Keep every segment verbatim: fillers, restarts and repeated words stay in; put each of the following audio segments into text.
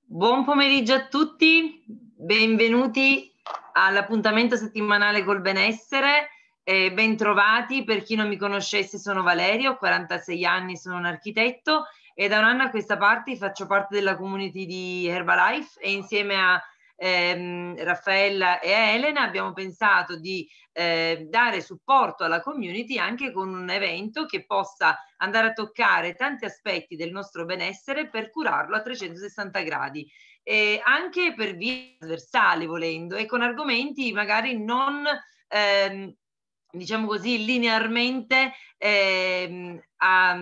Buon pomeriggio a tutti, benvenuti all'appuntamento settimanale col benessere, eh, ben trovati. Per chi non mi conoscesse, sono Valeria, ho quarantasei anni, sono un architetto e da un anno a questa parte faccio parte della community di Herbalife e insieme a ehm, Raffaella e a Elena abbiamo pensato di eh, dare supporto alla community anche con un evento che possa andare a toccare tanti aspetti del nostro benessere per curarlo a trecentosessanta gradi, e anche per via trasversale volendo, e con argomenti magari non ehm, diciamo così linearmente ehm, a,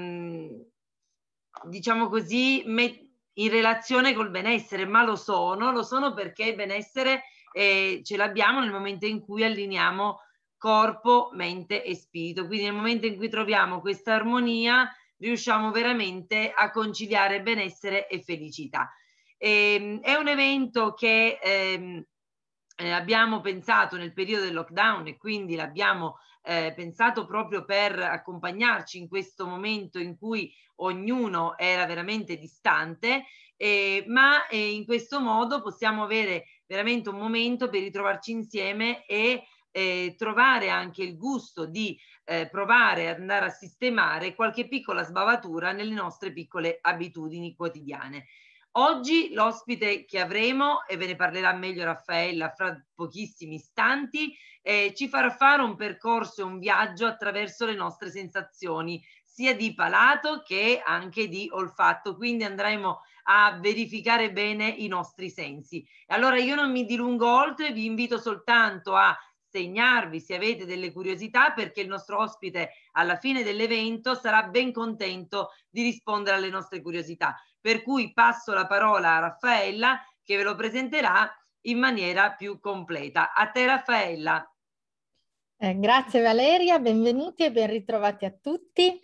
diciamo così in relazione col benessere, ma lo sono, lo sono perché il benessere eh, ce l'abbiamo nel momento in cui allineiamo corpo, mente e spirito. Quindi nel momento in cui troviamo questa armonia riusciamo veramente a conciliare benessere e felicità. E, è un evento che ehm, eh, abbiamo pensato nel periodo del lockdown e quindi l'abbiamo eh, pensato proprio per accompagnarci in questo momento in cui ognuno era veramente distante, eh, ma eh, in questo modo possiamo avere veramente un momento per ritrovarci insieme e eh, trovare anche il gusto di eh, provare ad andare a sistemare qualche piccola sbavatura nelle nostre piccole abitudini quotidiane. Oggi l'ospite che avremo, e ve ne parlerà meglio Raffaella fra pochissimi istanti, eh, ci farà fare un percorso e un viaggio attraverso le nostre sensazioni, sia di palato che anche di olfatto, quindi andremo a verificare bene i nostri sensi. Allora io non mi dilungo oltre, vi invito soltanto a segnarvi se avete delle curiosità, perché il nostro ospite alla fine dell'evento sarà ben contento di rispondere alle nostre curiosità. Per cui passo la parola a Raffaella che ve lo presenterà in maniera più completa. A te Raffaella. Eh, grazie Valeria, benvenuti e ben ritrovati a tutti.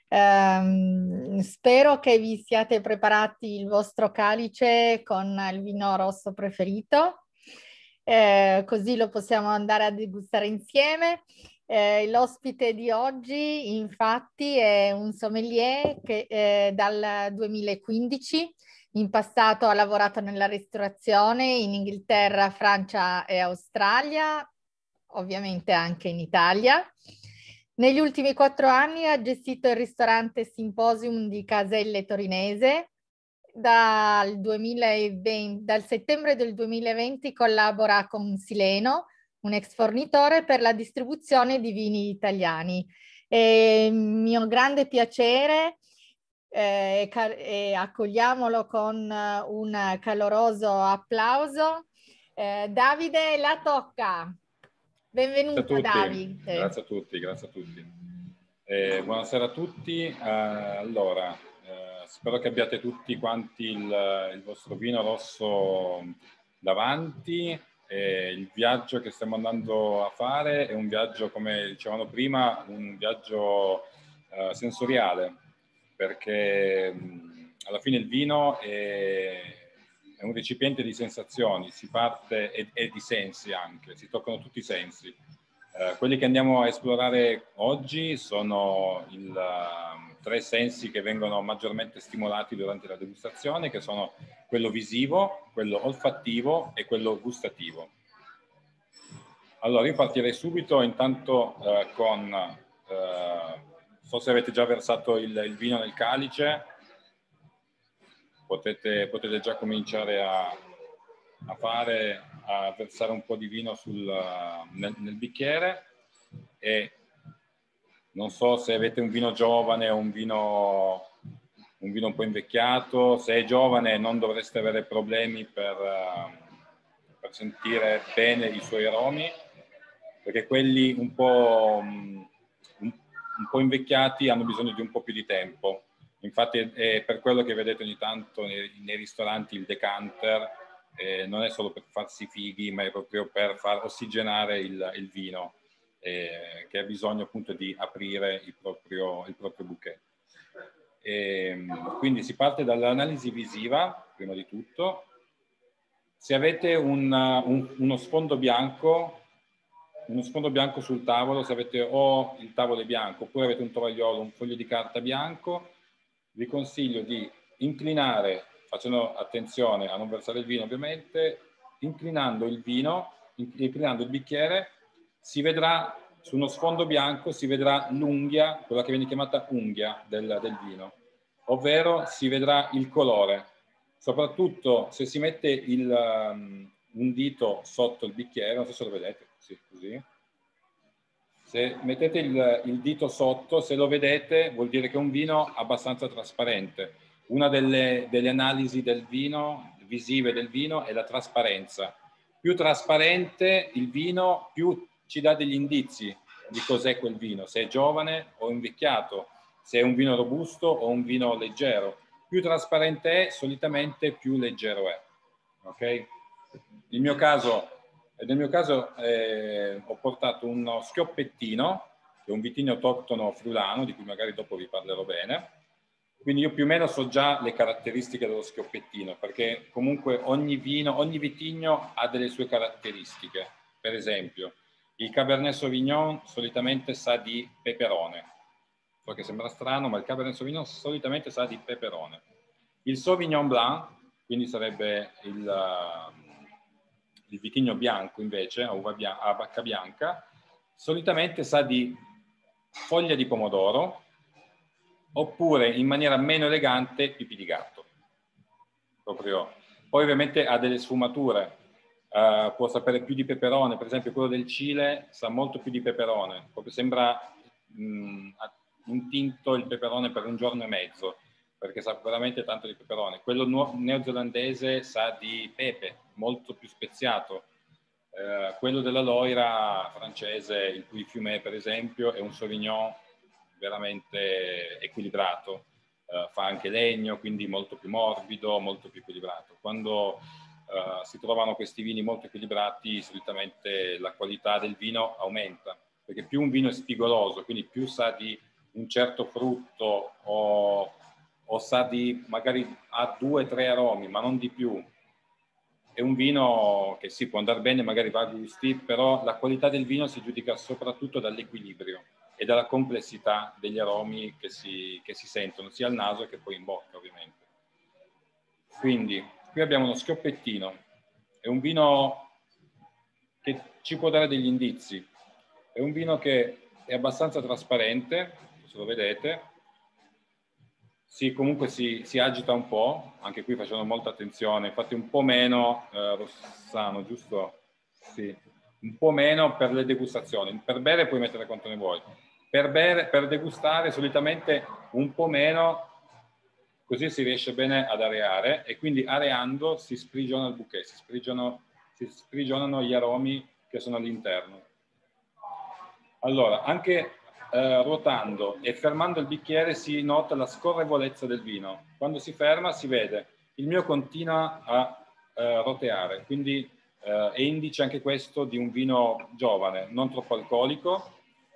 Um, spero che vi siate preparati il vostro calice con il vino rosso preferito, eh, così lo possiamo andare a degustare insieme. Eh, l'ospite di oggi infatti è un sommelier che eh, dal duemilaquindici in passato ha lavorato nella ristorazione in Inghilterra, Francia e Australia, ovviamente anche in Italia. Negli ultimi quattro anni ha gestito il ristorante Symposium di Caselle Torinese. Dal, duemilaventi, dal settembre del duemilaventi collabora con Sileno, un ex fornitore per la distribuzione di vini italiani. È mio grande piacere eh, e accogliamolo con un caloroso applauso. Eh, Davide La Tocca. Benvenuto Davide. Grazie a tutti, grazie a tutti. Eh, buonasera a tutti. Eh, allora, eh, spero che abbiate tutti quanti il, il vostro vino rosso davanti. Eh, il viaggio che stiamo andando a fare è un viaggio, come dicevano prima, un viaggio eh, sensoriale, perché mh, alla fine il vino è è un recipiente di sensazioni, si parte e, e di sensi anche, si toccano tutti i sensi. Eh, quelli che andiamo a esplorare oggi sono i uh, tre sensi che vengono maggiormente stimolati durante la degustazione, che sono quello visivo, quello olfattivo e quello gustativo. Allora, io partirei subito intanto eh, con, eh, so se avete già versato il, il vino nel calice. Potete, potete già cominciare a, a fare, a versare un po' di vino sul, nel, nel bicchiere, e non so se avete un vino giovane o un vino, un vino un po' invecchiato. Se è giovane non dovreste avere problemi per, per sentire bene i suoi aromi, perché quelli un po', un, un po' invecchiati hanno bisogno di un po' più di tempo. Infatti è per quello che vedete ogni tanto nei, nei ristoranti il decanter, eh, non è solo per farsi fighi, ma è proprio per far ossigenare il, il vino, eh, che ha bisogno appunto di aprire il proprio, il proprio bouquet. E, quindi si parte dall'analisi visiva, prima di tutto. Se avete un, un, uno sfondo bianco, uno sfondo bianco sul tavolo, se avete o il tavolo è bianco oppure avete un tovagliolo, un foglio di carta bianco, vi consiglio di inclinare facendo attenzione a non versare il vino ovviamente, inclinando il vino, inclinando il bicchiere, si vedrà su uno sfondo bianco, si vedrà l'unghia, quella che viene chiamata unghia del, del vino, ovvero si vedrà il colore. Soprattutto se si mette il, um, un dito sotto il bicchiere, non so se lo vedete, sì, così. Se mettete il, il dito sotto, se lo vedete, vuol dire che è un vino abbastanza trasparente. Una delle, delle analisi del vino, visive del vino, è la trasparenza. Più trasparente il vino, più ci dà degli indizi di cos'è quel vino, se è giovane o invecchiato, se è un vino robusto o un vino leggero. Più trasparente è, solitamente più leggero è. Ok? Il mio caso, nel mio caso eh, ho portato uno schioppettino, che è un vitigno autoctono friulano, di cui magari dopo vi parlerò bene. Quindi io più o meno so già le caratteristiche dello schioppettino, perché comunque ogni vino, ogni vitigno ha delle sue caratteristiche. Per esempio, il Cabernet Sauvignon solitamente sa di peperone. So che sembra strano, ma il Cabernet Sauvignon solitamente sa di peperone. Il Sauvignon Blanc, quindi sarebbe il, il vitigno bianco invece, a, uva bianca, a bacca bianca, solitamente sa di foglia di pomodoro, oppure in maniera meno elegante pipi di gatto. Proprio. Poi ovviamente ha delle sfumature, uh, può sapere più di peperone, per esempio quello del Cile sa molto più di peperone, proprio sembra mh, intinto il peperone per un giorno e mezzo, perché sa veramente tanto di peperone. Quello neozelandese sa di pepe, molto più speziato. Uh, quello della Loira francese, il Puy Fumé per esempio, è un Sauvignon veramente equilibrato, uh, fa anche legno, quindi molto più morbido, molto più equilibrato. Quando uh, si trovano questi vini molto equilibrati, solitamente la qualità del vino aumenta, perché più un vino è spigoloso, quindi più sa di un certo frutto o, o sa di, magari ha due o tre aromi, ma non di più. È un vino che sì, può andare bene, magari va a gusti, però la qualità del vino si giudica soprattutto dall'equilibrio e dalla complessità degli aromi che si, che si sentono sia al naso che poi in bocca ovviamente. Quindi qui abbiamo uno schioppettino, è un vino che ci può dare degli indizi, è un vino che è abbastanza trasparente, se lo vedete, sì, comunque si, si agita un po', anche qui facendo molta attenzione, infatti un po' meno, eh, Rossano, giusto? Sì, un po' meno per le degustazioni, per bere puoi mettere quanto ne vuoi. Per, bere, per degustare solitamente un po' meno, così si riesce bene ad areare e quindi areando si sprigiona il bouquet, si sprigionano, si sprigionano gli aromi che sono all'interno. Allora, anche eh, ruotando e fermando il bicchiere si nota la scorrevolezza del vino. Quando si ferma si vede, il mio continua a eh, roteare, quindi eh, è indice anche questo di un vino giovane, non troppo alcolico.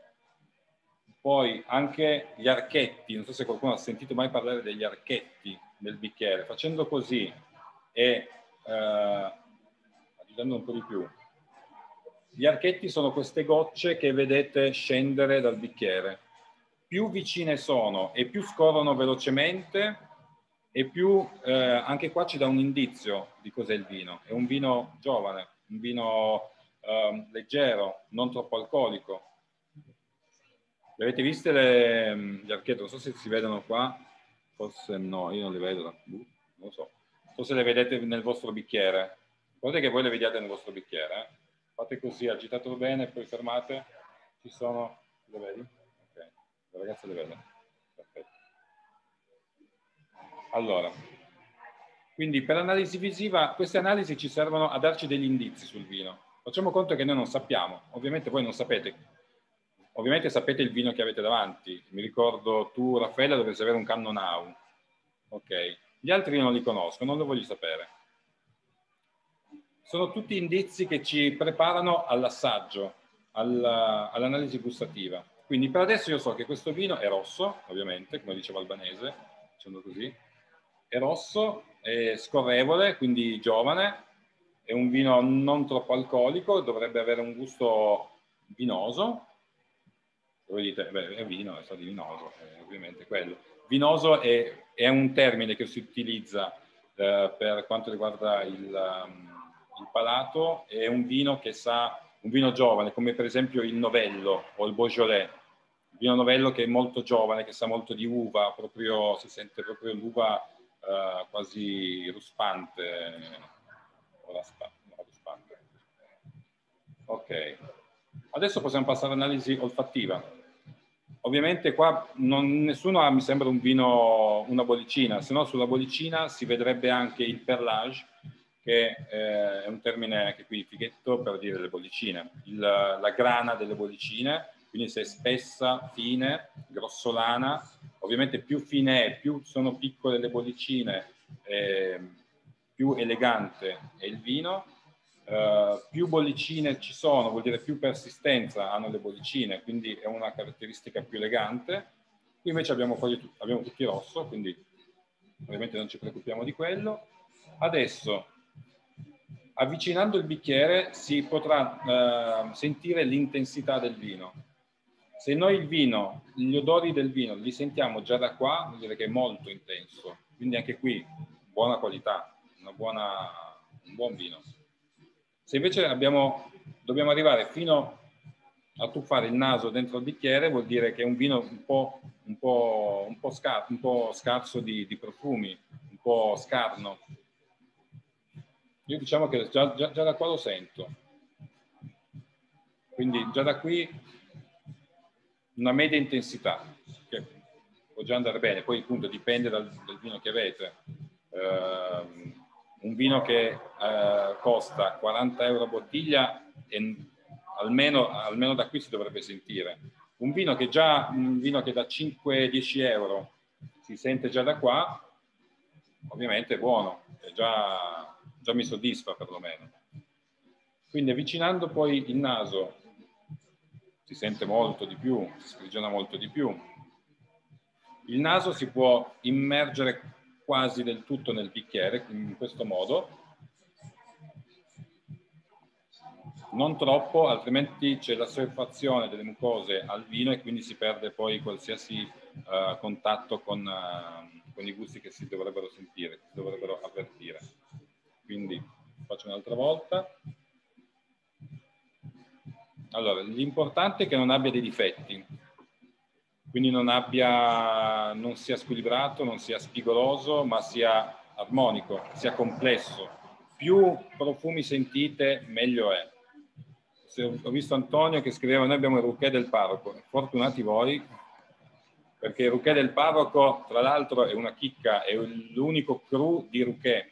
Poi anche gli archetti, non so se qualcuno ha sentito mai parlare degli archetti del bicchiere, facendo così e eh, agitando un po' di più. Gli archetti sono queste gocce che vedete scendere dal bicchiere. Più vicine sono e più scorrono velocemente e più eh, anche qua ci dà un indizio di cos'è il vino. È un vino giovane, un vino eh, leggero, non troppo alcolico. Le avete viste le, gli archetti? Non so se si vedono qua, forse no, io non le vedo, non lo so. Non so se le vedete nel vostro bicchiere. Guardate che voi le vediate nel vostro bicchiere. Eh? Fate così, agitatelo bene, poi fermate. Ci sono, le vedi? Ok, le ragazze le vedono. Perfetto. Allora, quindi per l'analisi visiva, queste analisi ci servono a darci degli indizi sul vino. Facciamo conto che noi non sappiamo, ovviamente voi non sapete. Ovviamente sapete il vino che avete davanti. Mi ricordo tu, Raffaella, dovresti avere un Cannonau. Ok. Gli altri io non li conosco, non lo voglio sapere. Sono tutti indizi che ci preparano all'assaggio, all'analisi gustativa. Quindi per adesso io so che questo vino è rosso, ovviamente, come diceva Albanese, dicendo così. È rosso, è scorrevole, quindi giovane, è un vino non troppo alcolico, dovrebbe avere un gusto vinoso. Voi dite, beh, è vino, è stato vinoso, è ovviamente quello. Vinoso è, è un termine che si utilizza eh, per quanto riguarda il, um, il palato, è un vino che sa, un vino giovane, come per esempio il Novello o il Beaujolais. Il vino Novello che è molto giovane, che sa molto di uva, proprio, si sente proprio l'uva uh, quasi ruspante. ruspante. Ok, adesso possiamo passare all'analisi olfattiva. Ovviamente qua non, nessuno ha, mi sembra, un vino, una bollicina, se no sulla bollicina si vedrebbe anche il perlage, che eh, è un termine anche qui fighetto per dire le bollicine, il, la grana delle bollicine, quindi se è spessa, fine, grossolana. Ovviamente più fine è, più sono piccole le bollicine, eh, più elegante è il vino. Uh, più bollicine ci sono, vuol dire più persistenza hanno le bollicine, quindi è una caratteristica più elegante. Qui invece abbiamo, fogli, abbiamo tutti rosso, quindi ovviamente non ci preoccupiamo di quello. Adesso, avvicinando il bicchiere, si potrà uh, sentire l'intensità del vino. Se noi il vino, gli odori del vino li sentiamo già da qua, vuol dire che è molto intenso, quindi anche qui buona qualità, una buona, un buon vino. Se invece abbiamo, dobbiamo arrivare fino a tuffare il naso dentro il bicchiere, vuol dire che è un vino un po', un po', un po, scar un po scarso di, di profumi, un po' scarno. Io diciamo che già, già, già da qua lo sento. Quindi già da qui una media intensità, che può già andare bene, poi appunto dipende dal, dal vino che avete. Uh, un vino che eh, costa quaranta euro a bottiglia e almeno, almeno da qui si dovrebbe sentire. Un vino che già un vino che da cinque dieci euro si sente già da qua, ovviamente è buono, è già, già mi soddisfa perlomeno. Quindi avvicinando poi il naso si sente molto di più, si sprigiona molto di più. Il naso si può immergere quasi del tutto nel bicchiere, in questo modo, non troppo, altrimenti c'è l'assuefazione delle mucose al vino e quindi si perde poi qualsiasi uh, contatto con, uh, con i gusti che si dovrebbero sentire, che si dovrebbero avvertire. Quindi faccio un'altra volta. Allora, l'importante è che non abbia dei difetti. Quindi non abbia, non sia squilibrato, non sia spigoloso, ma sia armonico, sia complesso. Più profumi sentite, meglio è. Se ho visto Antonio che scriveva: noi abbiamo il Rouquet del parroco. Fortunati voi, perché il Rouquet del parroco, tra l'altro, è una chicca, è l'unico cru di Rouquet,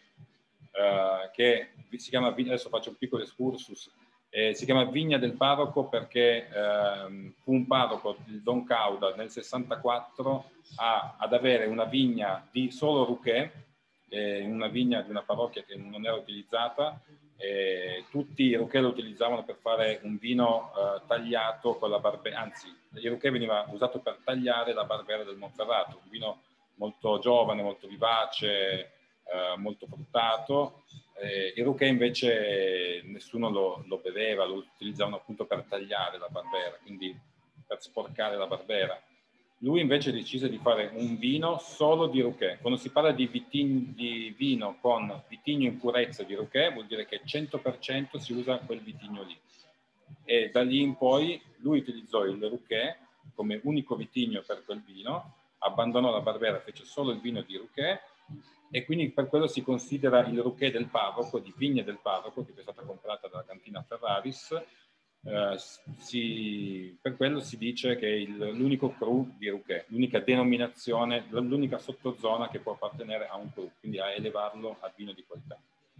eh, che si chiama, adesso faccio un piccolo excursus, Eh, si chiama Vigna del Parroco perché eh, fu un parroco, il Don Cauda, nel sessantaquattro a, ad avere una vigna di solo Rouquet, eh, una vigna di una parrocchia che non era utilizzata. Eh, tutti i Rouquet lo utilizzavano per fare un vino eh, tagliato con la barbera, anzi il Rouquet veniva usato per tagliare la barbera del Monferrato, un vino molto giovane, molto vivace, eh, molto fruttato. Eh, il Rouquet invece nessuno lo, lo beveva, lo utilizzavano appunto per tagliare la barbera, quindi per sporcare la barbera. Lui invece decise di fare un vino solo di Rouquet. Quando si parla di, vitign, di vino con vitigno in purezza di Rouquet, vuol dire che cento per cento si usa quel vitigno lì. E da lì in poi lui utilizzò il Rouquet come unico vitigno per quel vino, abbandonò la barbera, fece solo il vino di Rouquet, e quindi per quello si considera il Rouquet del parroco, di Vigna del Parroco, che è stata comprata dalla cantina Ferraris. Eh, si, per quello si dice che è l'unico cru di Rouquet, l'unica denominazione, l'unica sottozona che può appartenere a un cru, quindi a elevarlo a vino di qualità.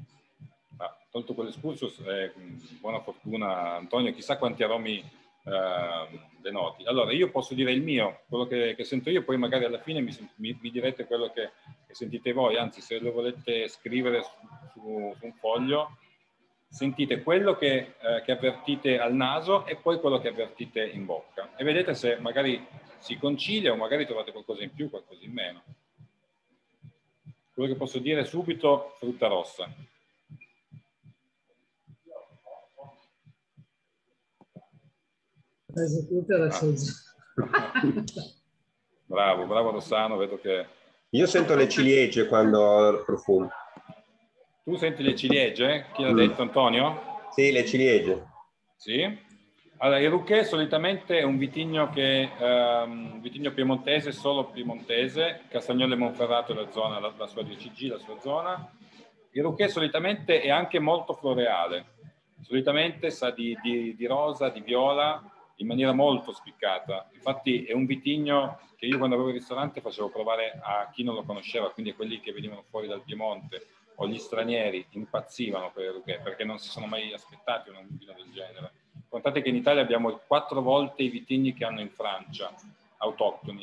Ma tolto quell'escursus, eh, buona fortuna Antonio, chissà quanti aromi eh, denoti. Allora io posso dire il mio, quello che, che sento io, poi magari alla fine mi, mi, mi direte quello che, che sentite voi, anzi se lo volete scrivere su, su, su un foglio, sentite quello che, eh, che avvertite al naso e poi quello che avvertite in bocca e vedete se magari si concilia o magari trovate qualcosa in più, qualcosa in meno. Quello che posso dire subito: frutta rossa. Ah. Bravo, bravo Rossano, vedo che... Io sento le ciliegie quando profumo. Tu senti le ciliegie? Chi l'ha detto, Antonio? Sì, le ciliegie. Sì. Allora, il Rouquet solitamente è un vitigno che um, un vitigno piemontese, solo piemontese, Castagnolo e Monferrato è la zona, la, la sua D C G, la sua zona. Il Rouquet solitamente è anche molto floreale, solitamente sa di, di, di rosa, di viola, in maniera molto spiccata. Infatti è un vitigno che io quando avevo il ristorante facevo provare a chi non lo conosceva, quindi a quelli che venivano fuori dal Piemonte o gli stranieri impazzivano per il Rouquet perché non si sono mai aspettati un vino del genere. Contate che in Italia abbiamo quattro volte i vitigni che hanno in Francia, autoctoni.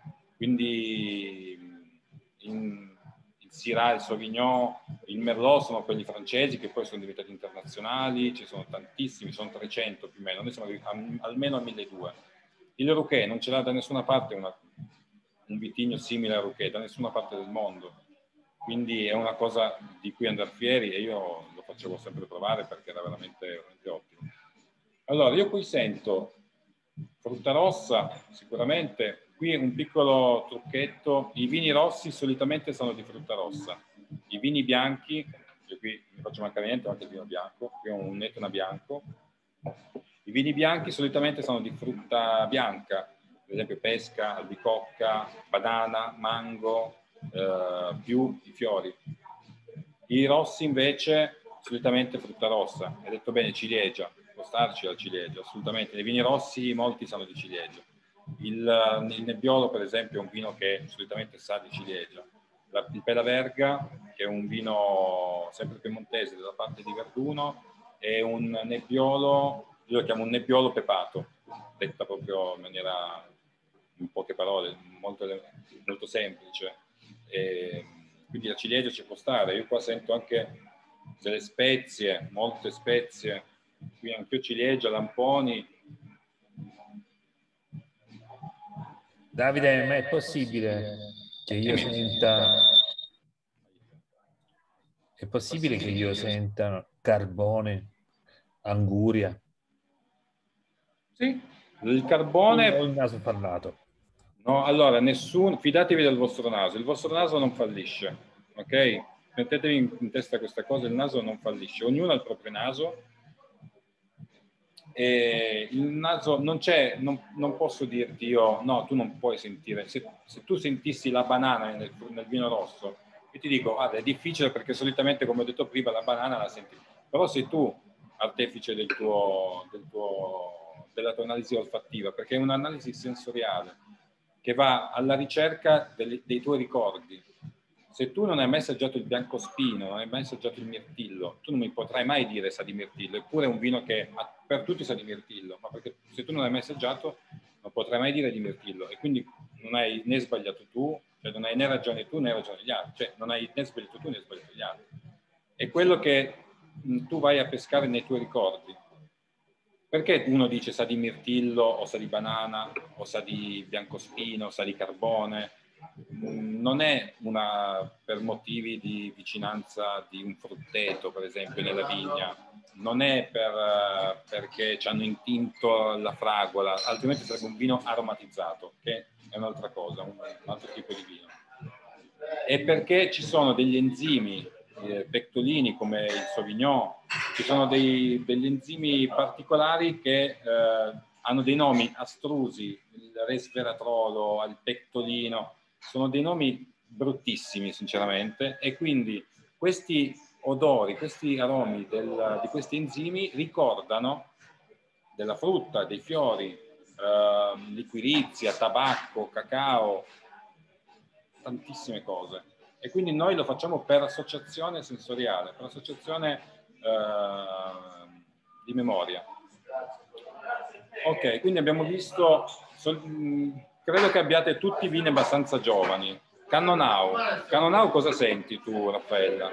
Quindi in, il Syrah, il Sauvignon, il Merlot sono quelli francesi che poi sono diventati internazionali, ci sono tantissimi, sono trecento più o meno, noi siamo a, almeno a milleduecento. Il Rouquet non ce l'ha da nessuna parte una, un vitigno simile al Rouquet, da nessuna parte del mondo. Quindi è una cosa di cui andare fieri e io lo facevo sempre provare perché era veramente, veramente ottimo. Allora, io qui sento frutta rossa, sicuramente. Qui un piccolo trucchetto. I vini rossi solitamente sono di frutta rossa. I vini bianchi, io qui non faccio mancare niente, anche il vino bianco. Qui ho un Etna bianco. I vini bianchi solitamente sono di frutta bianca, per esempio pesca, albicocca, banana, mango, eh, più i fiori. I rossi invece solitamente frutta rossa. Hai detto bene, ciliegia. Può starci la ciliegia, assolutamente. Nei vini rossi molti sanno di ciliegia. Il, il Nebbiolo, per esempio, è un vino che solitamente sa di ciliegia. La, il Pela Verga, che è un vino sempre piemontese della parte di Verduno, è un Nebbiolo, io lo chiamo un Nebbiolo pepato, detta proprio in maniera, in poche parole, molto, molto semplice. E, quindi la ciliegia ci può stare. Io qua sento anche delle spezie, molte spezie. Qui anche ciliegia, lamponi. Davide, ma è possibile che io senta è possibile che io senta carbone, anguria? Sì, il carbone. Ho il naso fallato. No, allora, nessuno, fidatevi del vostro naso, il vostro naso non fallisce, ok? Mettetevi in, in testa questa cosa, il naso non fallisce, ognuno ha il proprio naso e il naso non c'è, non, non posso dirti io, no, tu non puoi sentire, se, se tu sentissi la banana nel, nel vino rosso, io ti dico, guarda, è difficile perché solitamente, come ho detto prima, la banana la senti, però sei tu artefice del tuo, del tuo, della tua analisi olfattiva, perché è un'analisi sensoriale che va alla ricerca dei, dei tuoi ricordi. Se tu non hai mai assaggiato il biancospino, non hai mai assaggiato il mirtillo, tu non mi potrai mai dire sa di mirtillo, eppure è un vino che per tutti sa di mirtillo, ma perché se tu non hai mai assaggiato non potrai mai dire di mirtillo e quindi non hai né sbagliato tu, cioè non hai né ragione tu né ragione gli altri, cioè non hai né sbagliato tu né sbagliato gli altri. È quello che mh, tu vai a pescare nei tuoi ricordi. Perché uno dice sa di mirtillo o sa di banana o sa di biancospino, sa di carbone? Non è una per motivi di vicinanza di un frutteto, per esempio, nella vigna, non è per, perché ci hanno intinto la fragola, altrimenti sarebbe un vino aromatizzato, che è un'altra cosa, un altro tipo di vino. È perché ci sono degli enzimi eh, pectolini come il Sauvignon, ci sono dei, degli enzimi particolari che eh, hanno dei nomi astrusi, il resveratrolo, il pectolino, sono dei nomi bruttissimi sinceramente e quindi questi odori, questi aromi del, di questi enzimi ricordano della frutta, dei fiori, eh, liquirizia, tabacco, cacao, tantissime cose. E quindi noi lo facciamo per associazione sensoriale, per associazione eh, di memoria. Ok, quindi abbiamo visto, so, credo che abbiate tutti vini abbastanza giovani. Cannonau, Cannonau cosa senti tu, Raffaella?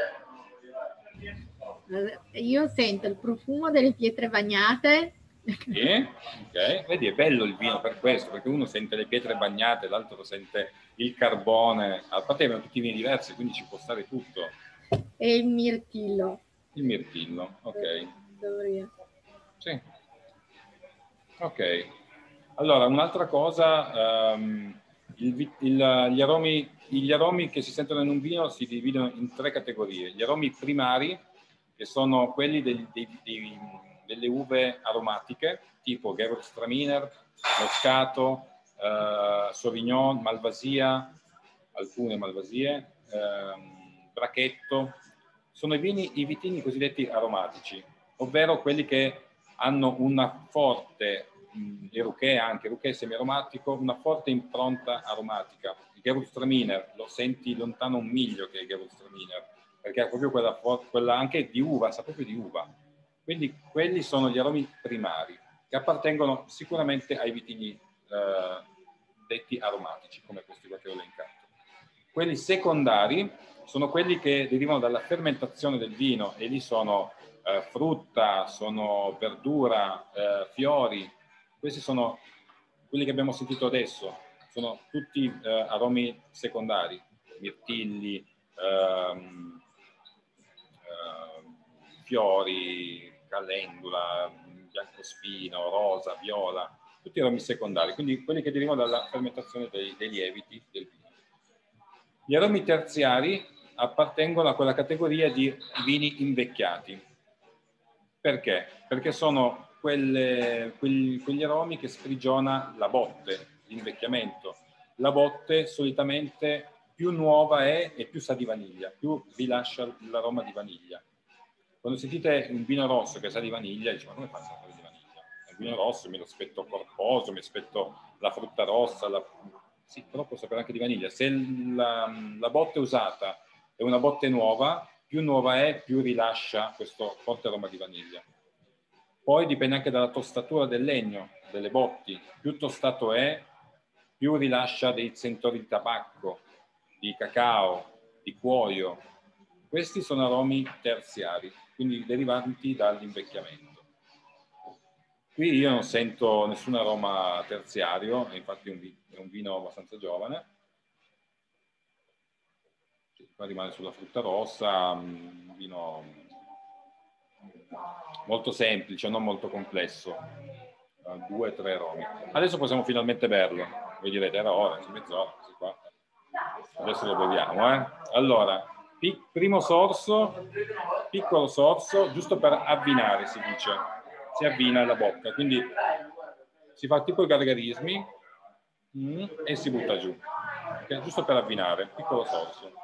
Io sento il profumo delle pietre bagnate. Sì, ok, vedi è bello il vino per questo, perché uno sente le pietre bagnate, l'altro sente il carbone, a parte abbiamo tutti vini diversi, quindi ci può stare tutto. E il mirtillo. Il mirtillo, ok. Doria. Sì. Ok. Allora, un'altra cosa, um, il, il, gli, aromi, gli aromi che si sentono in un vino si dividono in tre categorie. Gli aromi primari, che sono quelli dei, dei, dei, delle uve aromatiche, tipo Gewürztraminer, Moscato, eh, Sauvignon, Malvasia, alcune Malvasie, eh, Brachetto. Sono i, vini, i vitini cosiddetti aromatici, ovvero quelli che hanno una forte, i Ruché anche, Ruché semi-aromatico, una forte impronta aromatica. Il Gewürztraminer lo senti lontano un miglio che il Gewürztraminer, perché ha proprio quella, quella anche di uva, sa proprio di uva. Quindi quelli sono gli aromi primari, che appartengono sicuramente ai vitini eh, detti aromatici, come questi qua che ho elencato. Quelli secondari sono quelli che derivano dalla fermentazione del vino, e lì sono eh, frutta, sono verdura, eh, fiori. Questi sono quelli che abbiamo sentito adesso, sono tutti eh, aromi secondari, mirtilli, ehm, ehm, fiori, calendula, biancospino, rosa, viola, tutti aromi secondari, quindi quelli che derivano dalla fermentazione dei, dei lieviti del vino. Gli aromi terziari appartengono a quella categoria di vini invecchiati. Perché? Perché sono quelle, quegli, quegli aromi che sprigiona la botte, l'invecchiamento. La botte solitamente più nuova è e più sa di vaniglia, più rilascia l'aroma di vaniglia. Quando sentite un vino rosso che sa di vaniglia, dice: ma come fa a sapere di vaniglia? Il vino rosso mi lo aspetto corposo, mi aspetto la frutta rossa, la... sì, però può sapere anche di vaniglia. Se la, la botte usata è una botte nuova, più nuova è, più rilascia questo forte aroma di vaniglia. Poi dipende anche dalla tostatura del legno, delle botti. Più tostato è, più rilascia dei sentori di tabacco, di cacao, di cuoio. Questi sono aromi terziari, quindi derivanti dall'invecchiamento. Qui io non sento nessun aroma terziario, infatti è un vino abbastanza giovane. Qua rimane sulla frutta rossa, un vino molto semplice, non molto complesso, due o tre aromi. Adesso possiamo finalmente berlo. Voi direte: era ora, c'è mezz'ora, qua. Adesso lo beviamo. Eh? Allora, primo sorso, piccolo sorso, giusto per avvinare, si dice. Si avvina la bocca, quindi si fa tipo i gargarismi mm, e si butta giù. Okay? Giusto per avvinare, piccolo sorso.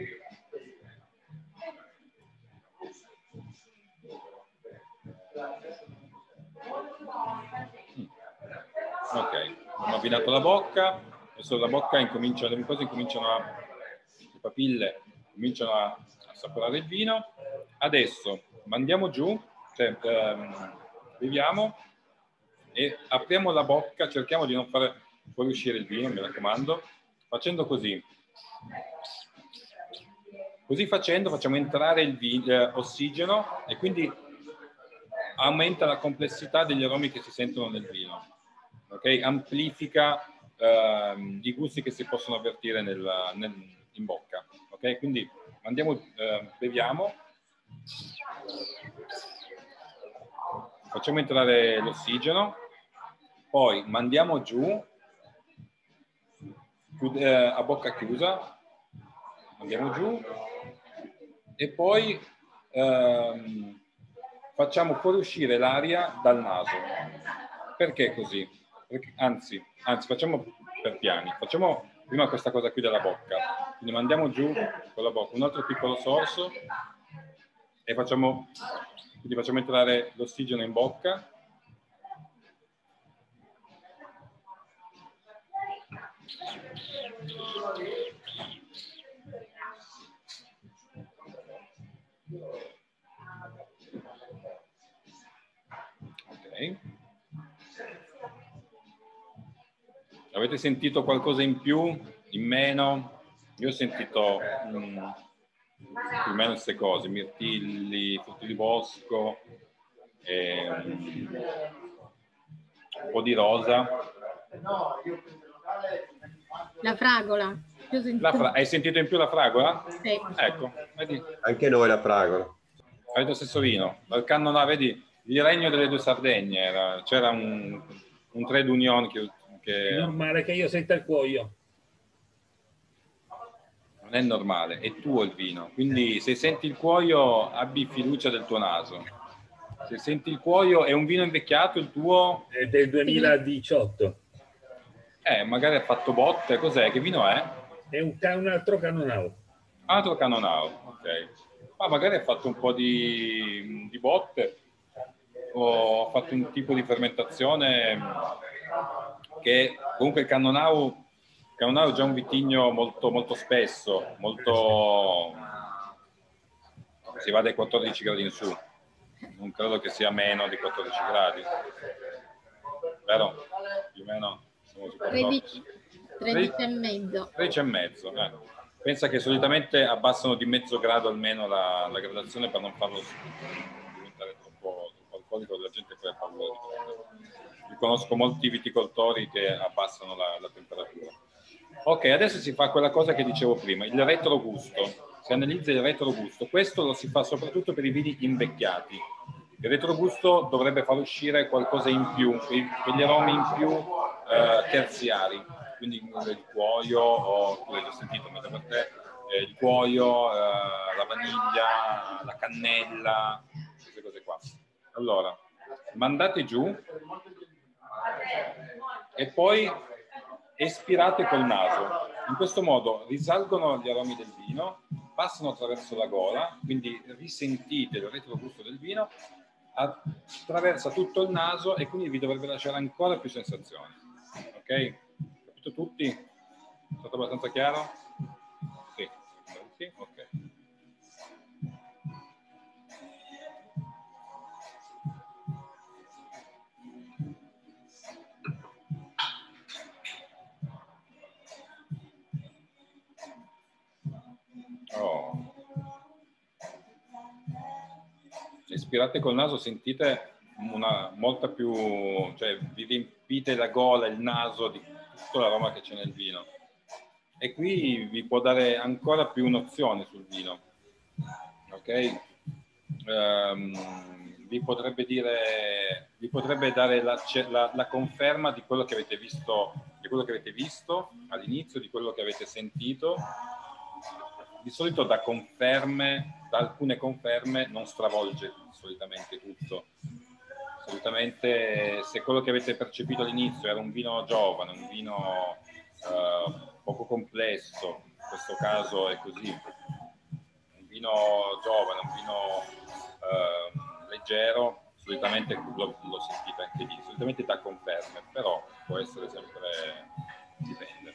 Ok, abbiamo avvinato la bocca, adesso la bocca incomincia, le mucose incominciano a, le papille cominciano a assaporare il vino. Adesso mandiamo giù, cioè ehm, beviamo e apriamo la bocca, cerchiamo di non fare fuoriuscire il vino, mi raccomando, facendo così. Così facendo facciamo entrare il vino, eh, ossigeno, e quindi aumenta la complessità degli aromi che si sentono nel vino, okay? Amplifica ehm, i gusti che si possono avvertire nel, nel, in bocca, ok? Quindi andiamo, eh, beviamo, facciamo entrare l'ossigeno, poi mandiamo giù chiude, eh, a bocca chiusa, andiamo giù e poi ehm, facciamo fuoriuscire l'aria dal naso. Perché così? Perché, anzi, anzi, facciamo per piani. Facciamo prima questa cosa qui della bocca. Quindi mandiamo giù con la bocca un altro piccolo sorso e facciamo, quindi facciamo entrare l'ossigeno in bocca. Ok. Avete sentito qualcosa in più, in meno? Io ho sentito mh, più o meno queste cose, mirtilli, frutti di bosco, e, um, un po' di rosa. La fragola. La fra- hai sentito in più la fragola? Sì. Ecco, vedi? Anche noi la fragola. Avete lo stesso vino. Dal Cannonà, vedi, il regno delle due Sardegne, era, c'era un, un trade union che... che... È normale che io senta il cuoio. Non è normale, è tuo il vino. Quindi se senti il cuoio, abbi fiducia del tuo naso. Se senti il cuoio, è un vino invecchiato il tuo? È del duemiladiciotto. Eh, magari ha fatto botte. Cos'è? Che vino è? È un, un altro Cannonau. Altro Cannonau, ok. Ma magari ha fatto un po' di, di botte, o ha fatto un tipo di fermentazione che comunque il Cannonau, Cannonau è già un vitigno molto, molto spesso, molto... si va dai quattordici gradi in su. Non credo che sia meno di quattordici gradi. Vero? Più o meno siamo su quattordici. tredici e mezzo. tredici e mezzo, eh. Pensa che solitamente abbassano di mezzo grado almeno la, la gradazione per non farlo diventare troppo, troppo alcolico, la gente poi ha paura di prendere. Io conosco molti viticoltori che abbassano la, la temperatura. Ok, adesso si fa quella cosa che dicevo prima, il retrogusto. Si analizza il retrogusto. Questo lo si fa soprattutto per i vini invecchiati. Il retrogusto dovrebbe far uscire qualcosa in più, quegli aromi in più eh, terziari, quindi il cuoio, o tu l'hai già sentito, ma per te, eh, il cuoio, eh, la vaniglia, la cannella, queste cose qua. Allora, mandate giù e poi espirate col naso. In questo modo risalgono gli aromi del vino, passano attraverso la gola, quindi risentite il retrogusto del vino, attraversa tutto il naso e quindi vi dovrebbe lasciare ancora più sensazioni. Ok? Capito tutti? È stato abbastanza chiaro? Sì. Sì? Ok. Oh. Espirate col naso, sentite una molta più, cioè vi riempite la gola, il naso di tutto l'aroma che c'è nel vino, e qui vi può dare ancora più nozioni sul vino, ok? Um, vi potrebbe dire, vi potrebbe dare la, la, la conferma di quello che avete visto, di quello che avete visto all'inizio, di quello che avete sentito. Di solito da conferme, da alcune conferme non stravolge solitamente tutto. Solitamente se quello che avete percepito all'inizio era un vino giovane, un vino eh, poco complesso, in questo caso è così, un vino giovane, un vino eh, leggero, solitamente lo, lo sentite anche lì, solitamente da conferme, però può essere sempre, dipende.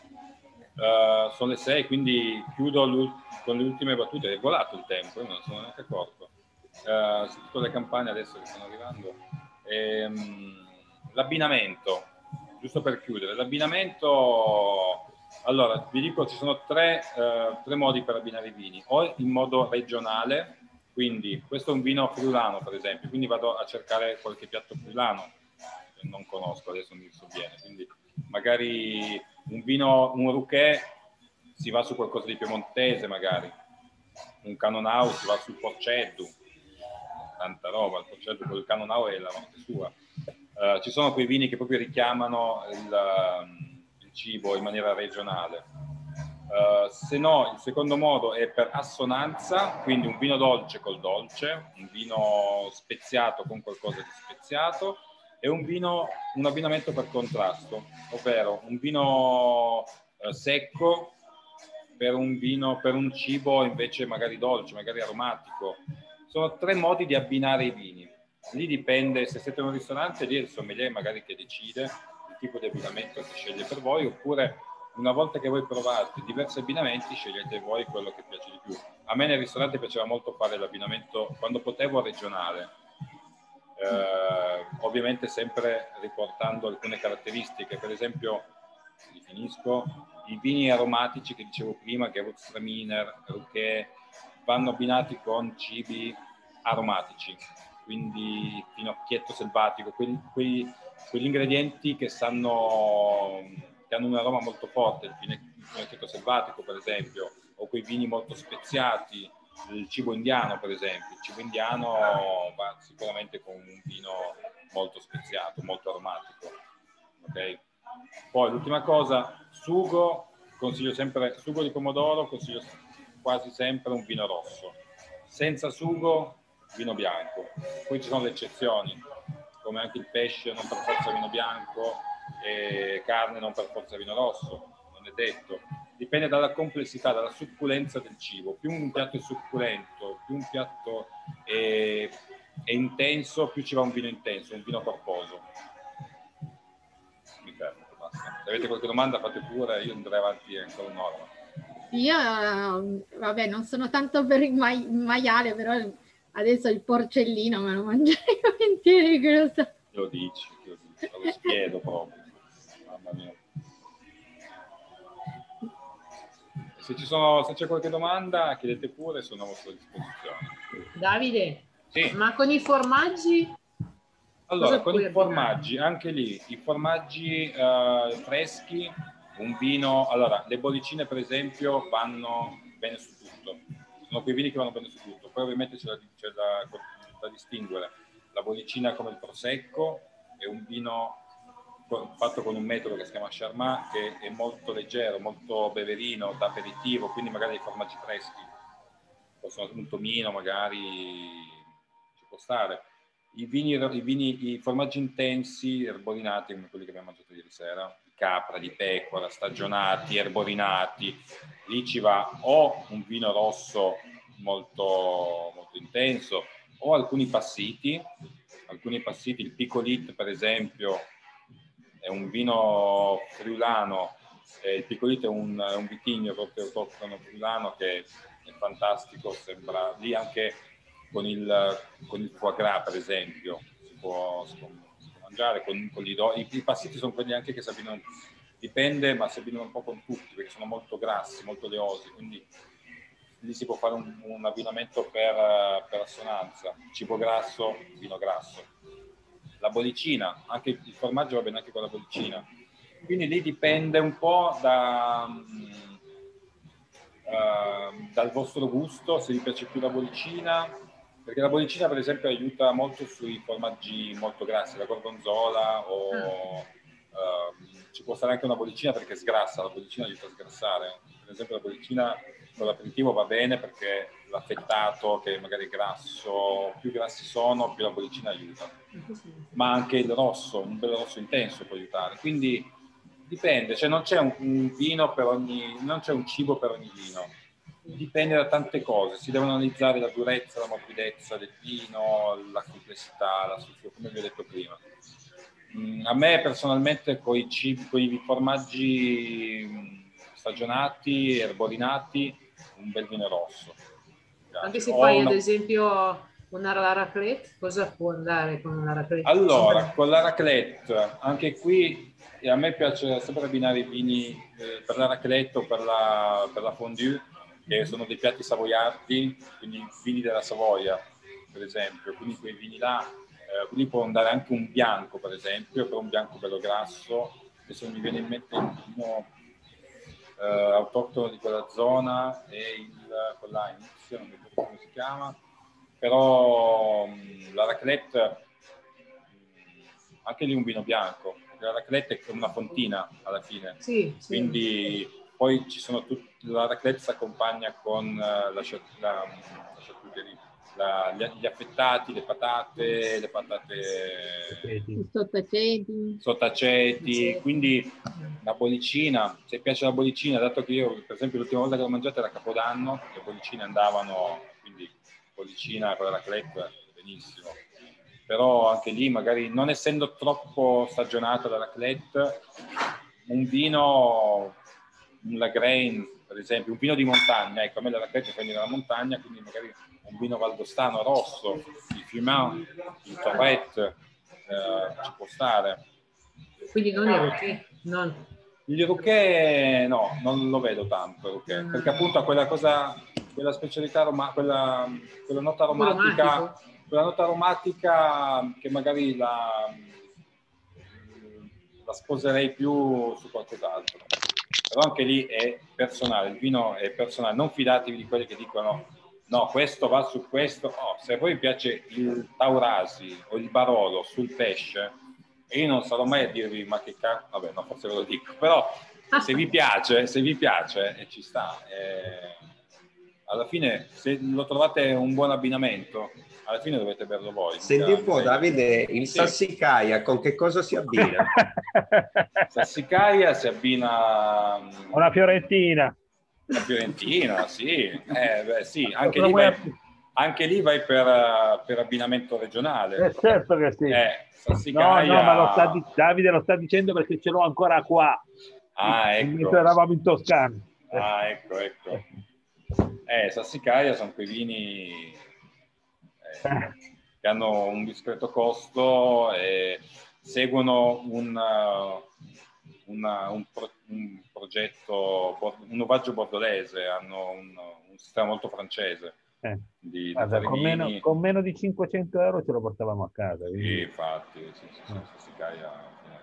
Uh, sono le sei, quindi chiudo con le ultime battute. È volato il tempo, io non ne sono neanche accorto. Uh, sentito le campane adesso che stanno arrivando. Ehm, l'abbinamento, giusto per chiudere, l'abbinamento, allora vi dico, ci sono tre, uh, tre modi per abbinare i vini, o in modo regionale, quindi questo è un vino friulano per esempio, quindi vado a cercare qualche piatto friulano che non conosco, adesso mi sovviene, quindi magari un vino, un Ruché si va su qualcosa di piemontese, magari un Cannonau si va sul Porceddu, tanta roba, il Porceddu con il Cannonau è la morte sua. Uh, ci sono quei vini che proprio richiamano il, il cibo in maniera regionale. Uh, se no, il secondo modo è per assonanza, quindi un vino dolce col dolce, un vino speziato con qualcosa di speziato, e un vino, un abbinamento per contrasto, ovvero un vino eh, secco per un vino, per un cibo invece magari dolce, magari aromatico. Sono tre modi di abbinare i vini. Lì dipende, se siete in un ristorante, lì è il sommelier magari che decide il tipo di abbinamento che sceglie per voi, oppure una volta che voi provate diversi abbinamenti, scegliete voi quello che piace di più. A me nel ristorante piaceva molto fare l'abbinamento, quando potevo, regionale. Eh, ovviamente sempre riportando alcune caratteristiche, per esempio, li finisco, i vini aromatici che dicevo prima, Gewürztraminer, Ruché, vanno abbinati con cibi aromatici, quindi finocchietto selvatico, quei, quei, quegli ingredienti che sanno, che hanno un aroma molto forte, il finocchietto selvatico per esempio, o quei vini molto speziati, il cibo indiano per esempio. Il cibo indiano va sicuramente con un vino molto speziato, molto aromatico, ok? Poi l'ultima cosa, sugo consiglio sempre sugo di pomodoro, consiglio quasi sempre un vino rosso. Senza sugo, vino bianco. Poi ci sono le eccezioni, come anche il pesce non per forza vino bianco, e carne non per forza vino rosso, non è detto. Dipende dalla complessità, dalla succulenza del cibo. Più un piatto è succulento, più un piatto è, è intenso, più ci va un vino intenso, un vino corposo. Mi fermo, basta. Se avete qualche domanda fate pure, io andrei avanti ancora un'ora. Io, vabbè, non sono tanto per il, mai, il maiale, però adesso il porcellino me lo mangerei volentieri, che lo so. Lo dici, lo dici, lo spiedo proprio. Mamma mia. Se ci sono, se c'è qualche domanda, chiedete pure, sono a vostra disposizione. Davide, sì. Ma con i formaggi? Allora, con i formaggi, anche lì, i formaggi uh, freschi, un vino, allora, le bollicine per esempio vanno bene su tutto, sono quei vini che vanno bene su tutto, poi ovviamente c'è da, c'è da, da distinguere, la bollicina come il prosecco è un vino fatto con un metodo che si chiama Charmat, che è molto leggero, molto beverino, da aperitivo, quindi magari dei formaggi freschi, possono un tomino magari, ci può stare. I vini, i vini, i formaggi intensi, erborinati, come quelli che abbiamo mangiato ieri sera, di capra, di pecora, stagionati, erborinati, lì ci va o un vino rosso molto, molto intenso, o alcuni passiti, alcuni passiti, il Picolit per esempio, è un vino friulano, eh, il Picolit è un, un vitigno proprio autoctono friulano che è fantastico, sembra lì anche con il, con il foie gras per esempio si può, si può, si può mangiare con, con gli do- i, i passiti sono quelli anche che si abbinano, dipende, ma si abbinano un po' con tutti perché sono molto grassi, molto oleosi, quindi lì si può fare un, un abbinamento per, per assonanza, cibo grasso, vino grasso. La bollicina, anche il formaggio va bene anche con la bollicina, quindi lì dipende un po' da, uh, dal vostro gusto, se vi piace più la bollicina, perché la bollicina per esempio aiuta molto sui formaggi molto grassi, la gorgonzola o uh, ci può stare anche una bollicina perché sgrassa, la bollicina aiuta a sgrassare, per esempio la bollicina con l'aperitivo va bene perché l'affettato che magari è grasso, più grassi sono più la bollicina aiuta, ma anche il rosso, un bel rosso intenso può aiutare, quindi dipende, cioè non c'è un, un vino per ogni, non c'è un cibo per ogni vino, dipende da tante cose, si devono analizzare la durezza, la morbidezza del vino, la complessità, la struttura, come vi ho detto prima. Mm, a me personalmente con i cibi, con i formaggi stagionati, erborinati, un bel vino rosso. Anche se Ho poi una... ad esempio una la raclette, cosa può andare con una raclette? Allora, con la raclette, anche qui a me piace sempre abbinare i vini eh, per la raclette o per la, per la fondue, che sono dei piatti savoiardi, quindi vini della Savoia, per esempio, quindi quei vini là, eh, quindi può andare anche un bianco, per esempio, per un bianco bello grasso, adesso mi viene in mente il vino eh, autoctono di quella zona, e il, quella inizio, non mi ricordo come si chiama, però mh, la raclette, mh, anche lì un vino bianco, la raclette è una fontina alla fine, sì, sì. Quindi poi ci sono tutti, la raclette si accompagna con la, la, la, la, gli, gli affettati, le patate, le patate sottaceti, sottaceti, sì. Quindi la bollicina, se piace la bollicina, dato che io per esempio l'ultima volta che l'ho mangiata era Capodanno, le bollicine andavano, quindi bollicina con la raclette benissimo, però anche lì magari non essendo troppo stagionata la raclette, un vino, un Lagrein per esempio, un vino di montagna, ecco a me la raclette prendi dalla montagna, quindi magari un vino valdostano rosso, il Fumant, il Torrette, eh, ci può stare. Quindi non il Rouquet, non... Il Rouquet no, non lo vedo tanto il Rouquet, perché appunto ha quella cosa, quella specialità, aroma, quella, quella nota aromatica, aromatico. quella nota aromatica che magari la, la sposerei più su qualcos'altro. Però anche lì è personale, il vino è personale, non fidatevi di quelli che dicono no, questo va su questo. Oh, se poi vi piace il Taurasi o il Barolo sul pesce, e io non sarò mai a dirvi ma che cazzo, vabbè no, forse ve lo dico, però se vi piace, se vi piace, e ci sta. Eh, alla fine, se lo trovate un buon abbinamento, alla fine dovete berlo voi. Senti un po', Davide, il sì. Sassicaia con che cosa si abbina? Sassicaia si abbina... Una fiorentina. La fiorentina, sì. Eh, beh, sì. Anche, lì vai, anche lì vai per, per abbinamento regionale. Eh, certo che sì. Eh, Sassicaia... No, no, ma lo sta, Davide lo sta dicendo perché ce l'ho ancora qua. Ah, ecco. Mentre eravamo in Toscana. Ah, ecco, ecco. Eh, Sassicaia sono quei vini eh, che hanno un discreto costo e seguono un, una, un, pro, un progetto, un novaggio bordolese, hanno un, un sistema molto francese. Eh. Di, Guarda, di con, meno, con meno di cinquecento euro ce lo portavamo a casa. Quindi... Sì, infatti, sì, sì, sì, Sassicaia.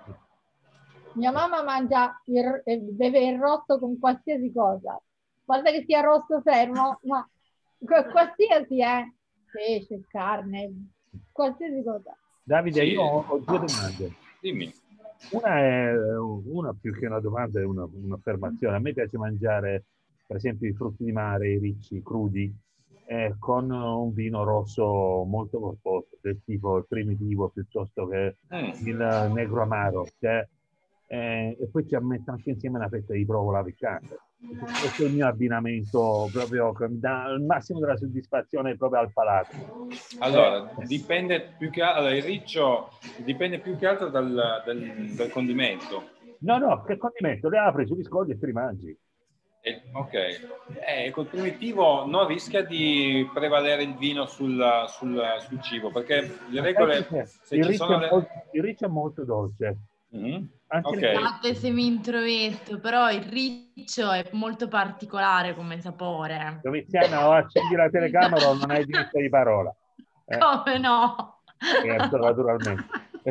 Mia mamma mangia, il, beve il rosso con qualsiasi cosa. Basta che sia rosso fermo, ma qualsiasi, eh. Pesce, carne, qualsiasi cosa. Davide, Sì. io ho, ho due domande. Dimmi. Una è una più che una domanda, è una, un'affermazione. A me piace mangiare, per esempio, i frutti di mare, i ricci, crudi, eh, con un vino rosso molto corposo, del tipo il primitivo piuttosto che mm. il negro amaro. Cioè, eh, e poi ci metto anche insieme una fetta di provola piccante. Questo è il mio abbinamento, proprio che mi dà il massimo della soddisfazione proprio al palato. Allora, dipende più che altro, il riccio dipende più che altro dal, dal, dal condimento. No, no, che condimento? Le apri sugli scogli e te li mangi. Eh, ok, eh, col primitivo non rischia di prevalere il vino sul, sul, sul cibo, perché le regole... Se il, ci riccio sono le... molto, il riccio è molto dolce. Mm-hmm. Okay. Scusate se mi intrometto, però il riccio è molto particolare come sapore. Domiziana, o accendi la telecamera o non hai diritto di parola. Eh. Come no? Certo, naturalmente.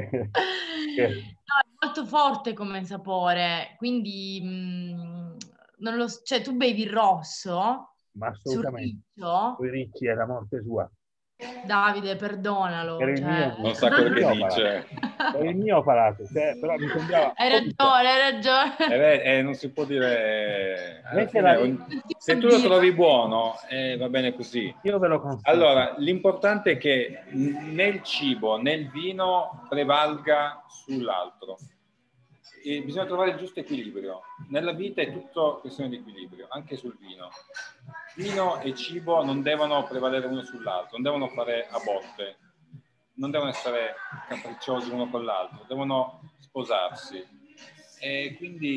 No, è molto forte come sapore, quindi mh, non lo, cioè, tu bevi il rosso? Ma assolutamente. Sul i ricci è la morte sua. Davide, perdonalo. Per il cioè... mio, non sa quello che dice. Per il mio palato, cioè, però mi sembrava... Hai ragione, hai ragione. Eh beh, eh, non si può dire... Fine, la... Se tu lo trovi buono, eh, va bene così. Io ve lo consiglio. Allora, l'importante è che né il cibo né il vino prevalga sull'altro. E bisogna trovare il giusto equilibrio. Nella vita è tutto questione di equilibrio, anche sul vino. Vino e cibo non devono prevalere uno sull'altro, non devono fare a botte, non devono essere capricciosi uno con l'altro, devono sposarsi. E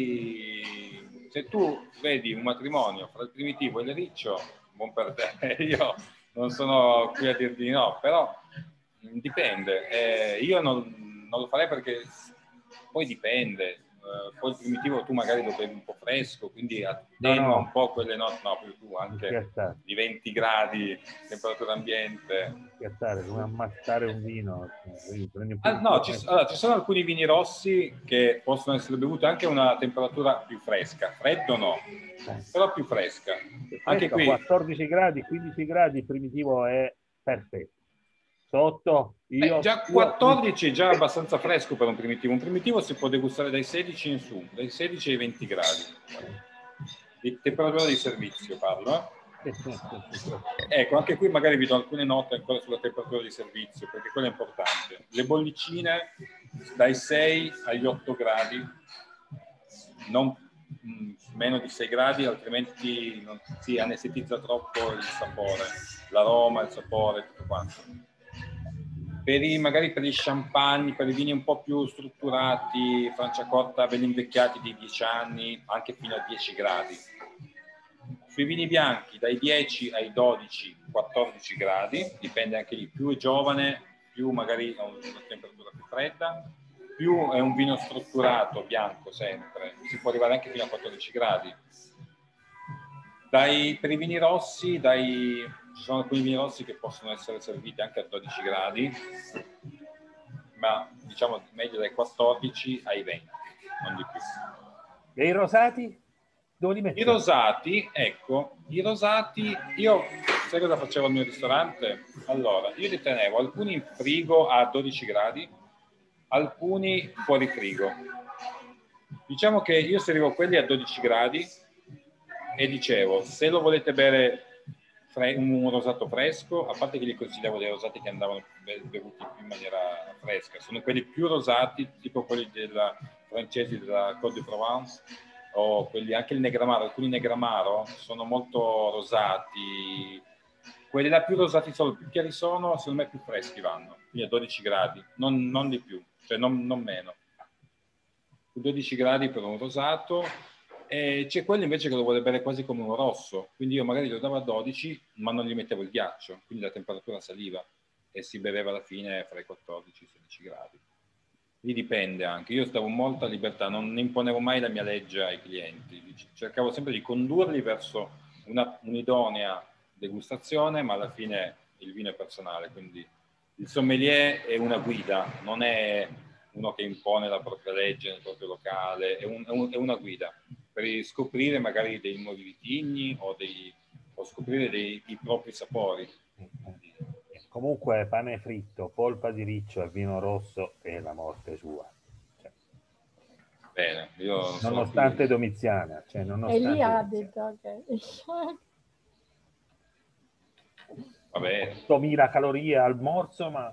quindi se tu vedi un matrimonio fra il primitivo e il riccio, buon per te. Io non sono qui a dirti di no, però dipende. Eh, io non, non lo farei perché poi dipende. Uh, poi il primitivo tu magari lo bevi un po' fresco, quindi attenua no, no. un po' quelle note, no, più tu anche di venti gradi, temperatura ambiente. Schiattare, come ammazzare un vino. Un ah, no, ci, allora, ci sono alcuni vini rossi che possono essere bevuti anche a una temperatura più fresca, freddo no, eh. però più fresca. Fresco, anche qui quattordici gradi, quindici gradi, il primitivo è perfetto. Sotto io, Beh, già quattordici io... è già abbastanza fresco per un primitivo. Un primitivo si può degustare dai sedici in su, dai sedici ai venti gradi. Di temperatura di servizio parlo. Eh? Ecco, anche qui magari vi do alcune note ancora sulla temperatura di servizio, perché quello è importante. Le bollicine dai sei agli otto gradi, non mh, meno di sei gradi, altrimenti non si anestetizza troppo il sapore, l'aroma, il sapore, tutto quanto. Per i, magari per gli champagne, per i vini un po' più strutturati, Franciacorta ben invecchiati di dieci anni, anche fino a dieci gradi. Sui vini bianchi dai dieci ai dodici quattordici gradi, dipende anche lì, più è giovane, più magari ha una temperatura più fredda, più è un vino strutturato, bianco sempre, si può arrivare anche fino a quattordici gradi. Dai, per i vini rossi, dai, ci sono alcuni vini rossi che possono essere serviti anche a dodici gradi, ma diciamo meglio dai quattordici ai venti, non di più. E i rosati? Dove li metti? I rosati, ecco, i rosati, io sai cosa facevo al mio ristorante? Allora, io li tenevo alcuni in frigo a dodici gradi, alcuni fuori frigo. Diciamo che io servivo quelli a dodici gradi e dicevo, se lo volete bere un rosato fresco, a parte che gli consigliavo dei rosati che andavano bevuti più in maniera fresca, sono quelli più rosati, tipo quelli della, francesi della Côte de Provence, o quelli, anche il Negramaro, alcuni Negramaro sono molto rosati, quelli là più rosati sono, più chiari sono, secondo me più freschi vanno, quindi a dodici gradi, non, non di più, cioè non, non meno. dodici gradi per un rosato, e c'è quello invece che lo vuole bere quasi come un rosso, quindi io magari lo davo a dodici ma non gli mettevo il ghiaccio, quindi la temperatura saliva e si beveva alla fine fra i quattordici e i sedici gradi. Lì dipende anche, io stavo molta libertà, non imponevo mai la mia legge ai clienti, cercavo sempre di condurli verso una, un'idonea degustazione, ma alla fine il vino è personale, quindi il sommelier è una guida, non è uno che impone la propria legge nel proprio locale, è, un, è, un, è una guida per scoprire magari dei nuovi vitigni o, dei, o scoprire dei, i propri sapori. Comunque pane fritto, polpa di riccio e vino rosso è la morte sua. Cioè, bene, io nonostante Domiziana. Cioè, nonostante e lì ha detto, ok. Va bene. ottomila calorie al morso, ma...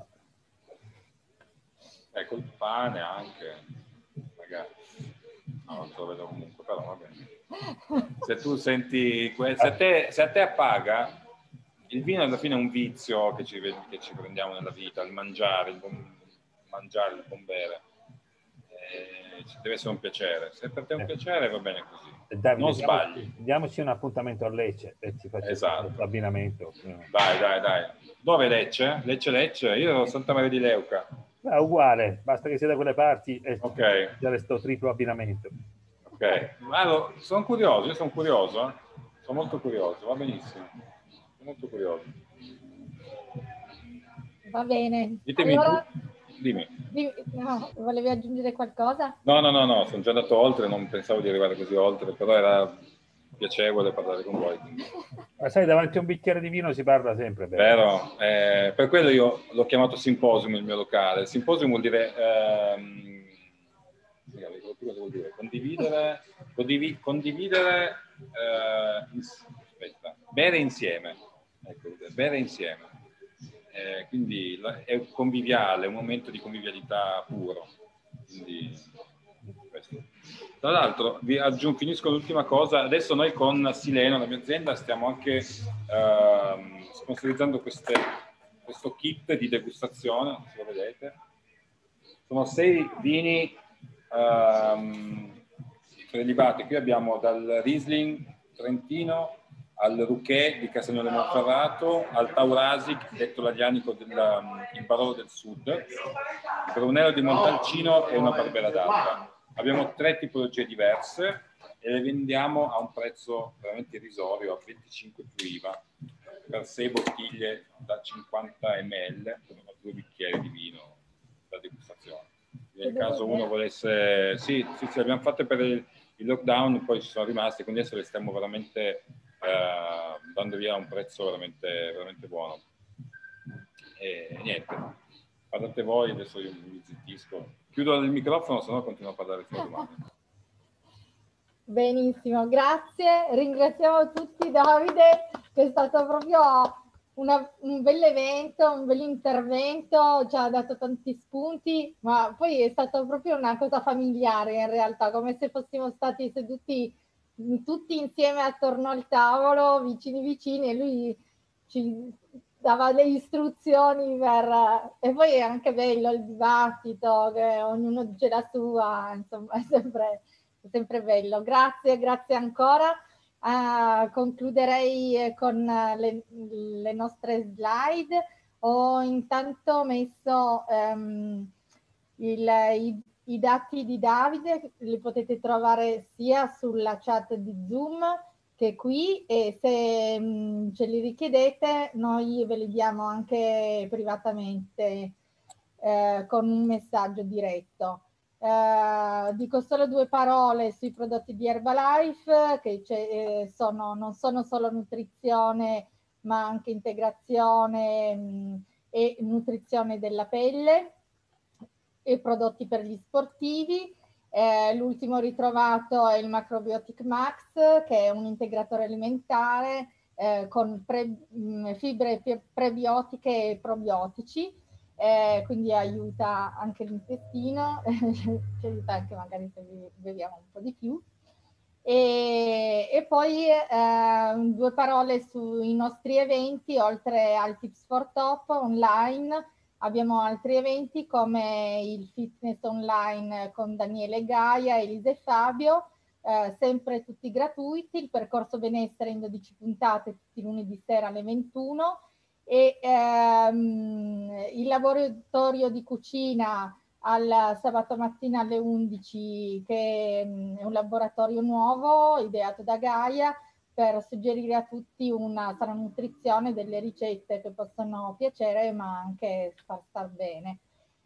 Ecco il pane anche, magari. No, non so, lo vedo comunque, però va bene. Se tu senti, se a te, se a te appaga, il vino alla fine è un vizio che ci, che ci prendiamo nella vita, il mangiare, il buon, mangiare, il buon bere. Eh, deve essere un piacere. Se per te è un piacere va bene così. Davide, non diamoci, sbagli. Diamoci un appuntamento a Lecce e ci facciamo esatto. l'abbinamento. Dai, dai, dai. Dove Lecce? Lecce, Lecce? Io ero a Santa Maria di Leuca. È uguale, basta che sia da quelle parti e okay. già resto triplo abbinamento. Ok, allora, sono curioso, io sono curioso, eh? sono molto curioso, va benissimo, sono molto curioso. Va bene. Ditemi allora, tu, dimmi. dimmi. No, volevi aggiungere qualcosa? No, no, no, no, sono già andato oltre, non pensavo di arrivare così oltre, però era piacevole parlare con voi. Quindi. Ma sai, davanti a un bicchiere di vino si parla sempre. Vero, eh, per quello io l'ho chiamato Simposium il mio locale. Simposium vuol dire... Ehm, cosa vuol dire? Condividere, condivi, condividere eh, aspetta, bere insieme, ecco, bere insieme. Eh, quindi è conviviale, è un momento di convivialità puro. Quindi, tra l'altro, vi aggiungo, finisco l'ultima cosa. Adesso noi con Sileno, la mia azienda, stiamo anche eh, sponsorizzando queste, questo kit di degustazione, non so se lo vedete. Sono sei vini um, prelibati. Qui abbiamo dal Riesling Trentino al Rouquet di Castagnolo Monferrato, al Taurasic, detto l'aglianico del il Barolo del Sud, il Brunello di Montalcino e una Barbera d'Alba. Abbiamo tre tipologie diverse e le vendiamo a un prezzo veramente irrisorio, a venticinque più I V A, per sei bottiglie da cinquanta millilitri, due bicchieri di vino da degustazione. Nel caso uno volesse, sì, sì, sì, le abbiamo fatte per il, il lockdown, poi ci sono rimaste, quindi adesso le stiamo veramente eh, dando via a un prezzo veramente, veramente buono. E niente, parlate voi, adesso io mi zittisco. Chiudo il microfono, se no continuo a parlare fino a domani. Benissimo, grazie. Ringraziamo tutti Davide, che è stato proprio una, un bel evento, un bel intervento, ci ha dato tanti spunti, ma poi è stato proprio una cosa familiare in realtà, come se fossimo stati seduti tutti insieme attorno al tavolo, vicini vicini, e lui ci dava le istruzioni per... E poi è anche bello il dibattito, che ognuno dice la sua, insomma, è sempre, è sempre bello. Grazie, grazie ancora. Uh, concluderei con le, le nostre slide. Ho intanto messo um, il, i, i dati di Davide, li potete trovare sia sulla chat di Zoom che qui, e se mh, ce li richiedete noi ve li diamo anche privatamente eh, con un messaggio diretto. Uh, dico solo due parole sui prodotti di Herbalife, che eh, sono, non sono solo nutrizione ma anche integrazione mh, e nutrizione della pelle, e prodotti per gli sportivi. Eh, l'ultimo ritrovato è il Macrobiotic Max, che è un integratore alimentare eh, con pre, mh, fibre prebiotiche e probiotici, eh, quindi aiuta anche l'intestino, ci aiuta anche magari se beviamo un po' di più. E, e poi eh, due parole sui nostri eventi. Oltre al Tips for Top online abbiamo altri eventi come il Fitness Online con Daniele Gaia, Elisa e Fabio, eh, sempre tutti gratuiti, il percorso benessere in dodici puntate tutti i lunedì sera alle ventuno, e ehm, il laboratorio di cucina al sabato mattina alle undici, che è un laboratorio nuovo ideato da Gaia per suggerire a tutti una sana nutrizione, delle ricette che possono piacere ma anche far star bene.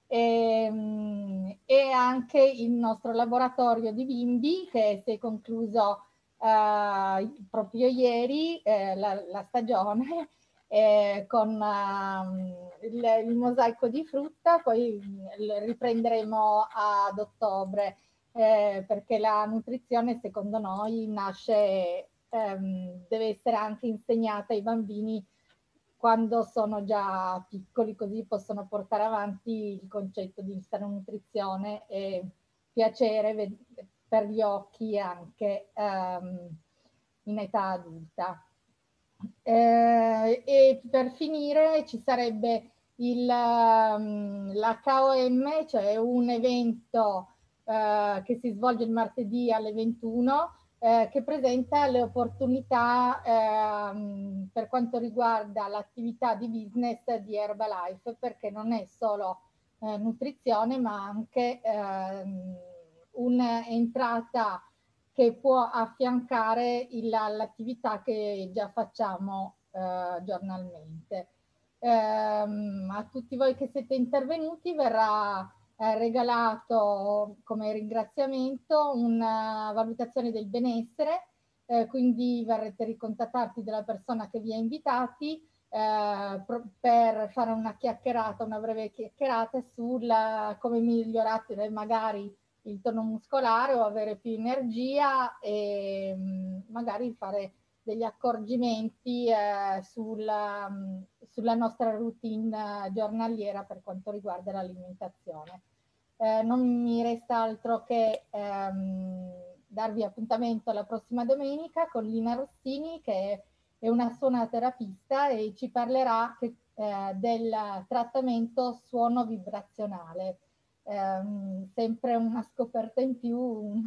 E, e anche il nostro laboratorio di bimbi che si è concluso eh, proprio ieri, eh, la, la stagione, eh, con uh, il, il mosaico di frutta. Poi riprenderemo ad ottobre, eh, perché la nutrizione secondo noi nasce, ehm, deve essere anche insegnata ai bambini quando sono già piccoli, così possono portare avanti il concetto di sana nutrizione e piacere per gli occhi anche ehm, in età adulta. Eh, e per finire ci sarebbe il, um, la K O M, cioè un evento uh, che si svolge il martedì alle ventuno, eh, che presenta le opportunità eh, per quanto riguarda l'attività di business di Herbalife, perché non è solo eh, nutrizione ma anche eh, un'entrata che può affiancare l'attività che già facciamo eh, giornalmente. Eh, a tutti voi che siete intervenuti verrà eh, regalato come ringraziamento una valutazione del benessere, eh, quindi verrete ricontattati dalla persona che vi ha invitati eh, per fare una chiacchierata, una breve chiacchierata sul come migliorare magari il tono muscolare o avere più energia, e mh, magari fare degli accorgimenti eh, sulla, mh, sulla nostra routine eh, giornaliera per quanto riguarda l'alimentazione. Eh, non mi resta altro che ehm, darvi appuntamento la prossima domenica con Lina Rossini, che è una suonoterapista e ci parlerà che, eh, del trattamento suono vibrazionale. Eh, sempre una scoperta in più, un,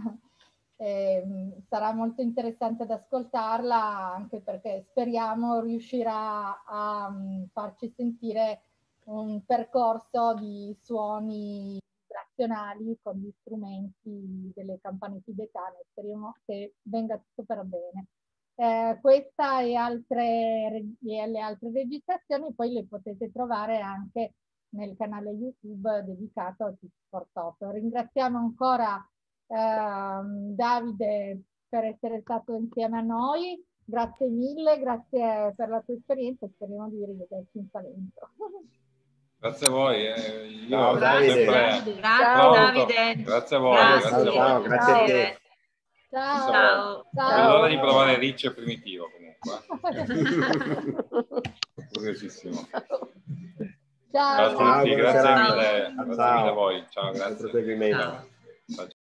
eh, sarà molto interessante ad ascoltarla, anche perché speriamo riuscirà a um, farci sentire un percorso di suoni vibrazionali con gli strumenti delle campane tibetane. Speriamo che venga tutto per bene. Eh, questa e, altre, e le altre registrazioni poi le potete trovare anche nel canale YouTube dedicato a Tips for Top. Ringraziamo ancora eh, Davide per essere stato insieme a noi. Grazie mille, grazie per la tua esperienza e speriamo di rivederci in Salento. Grazie a voi. Eh, io ciao Davide. sempre... Grazie Davide. Grazie a voi. Grazie, grazie, ciao, a voi. grazie a te. Ciao. Ciao. Ciao. L'ora di provare Riccio primitivo comunque. Curiosissimo. Ciao. Ciao a tutti, Ciao, grazie ciao. mille, Ciao. grazie mille a voi. Ciao, grazie. Buon proseguimento. Ciao. Ciao.